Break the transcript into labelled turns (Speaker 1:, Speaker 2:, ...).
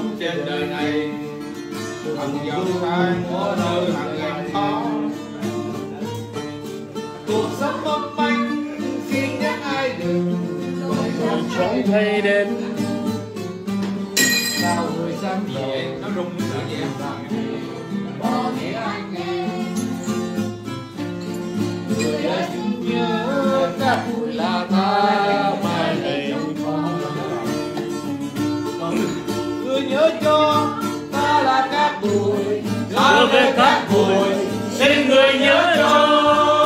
Speaker 1: sống trên đời này, thần giàu sang có nơi hàng ngàn khó. Cuộc sống mong manh xin nhắc ai đừng
Speaker 2: chẳng thấy đến.
Speaker 1: sao người sang vậy nó rung nữa vậy bỏ nghĩa anh nghe người đã chung nhớ ta là ta mai này người nhớ cho ta là cát bụi
Speaker 2: Trở về cát bụi xin người nhớ cho.